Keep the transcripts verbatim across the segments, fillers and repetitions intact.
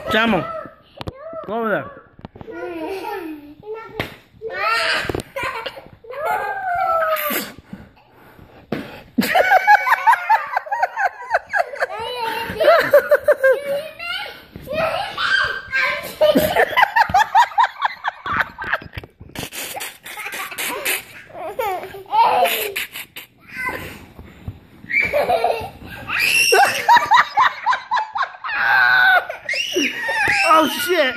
Shamuel, go over there. Oh shit!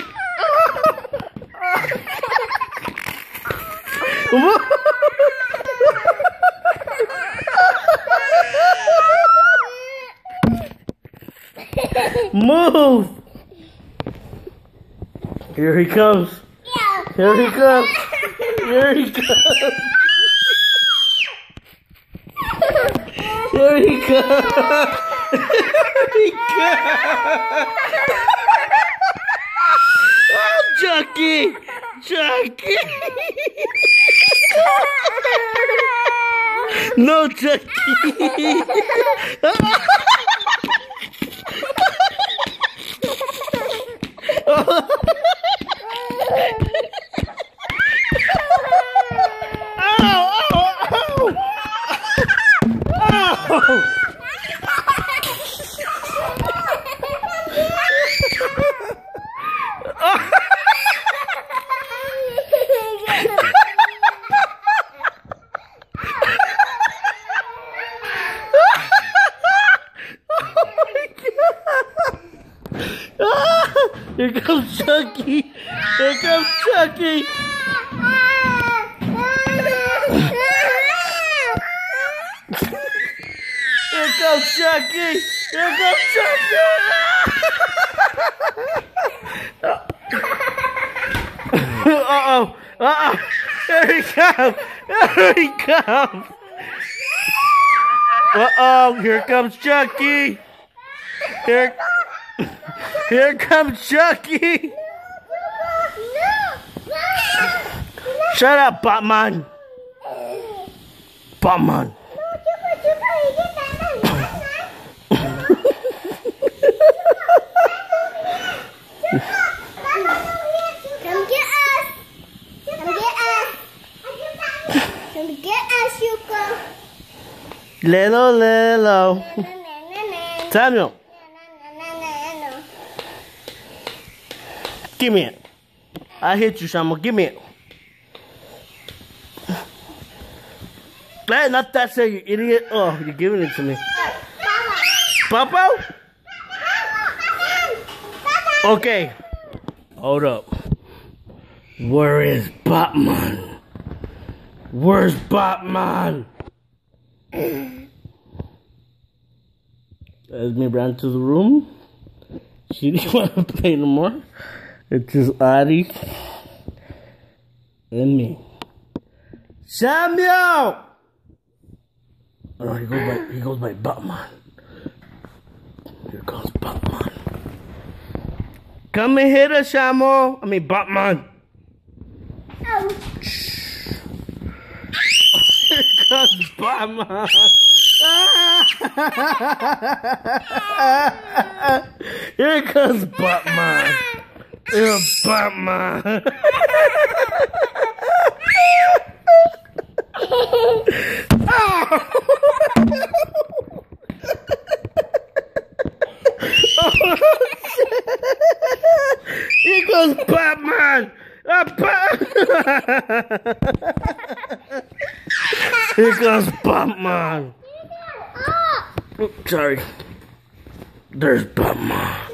Move! Here he comes. Here he comes. Here he comes. Here he comes. Here he comes. Oh, Chucky! Chucky! No, Chucky! Oh. Ow! Ow! Ow! Ow! Here comes Chucky! Here comes Chucky! Here comes Chucky! Here comes Chucky! Uh-oh! Uh-oh! Here he comes! Here he comes! Uh-oh! Here comes Chucky! Here... Here comes Chucky! Shut up, Botman! Botman! Come get us! Come get us! Come get us, Yuko! Little, little. Samuel! Give me it. I hit you, Shamuel. Give me it. Hey, not that, sir, you idiot. Oh, you're giving it to me. Papa? Okay. Hold up. Where is Botman? Where's Botman? Esme ran to the room. She didn't want to play no more. It's just Adi and me. Shamuel! Oh no, he goes by he goes by Botman. Here comes Botman. Come and hit us, Shamuel. I mean Botman. Oh. Here comes Botman. Here comes Botman. Here Botman. Oh. Here goes Botman. Uh, Here comes Botman. Oh, sorry. There's Botman.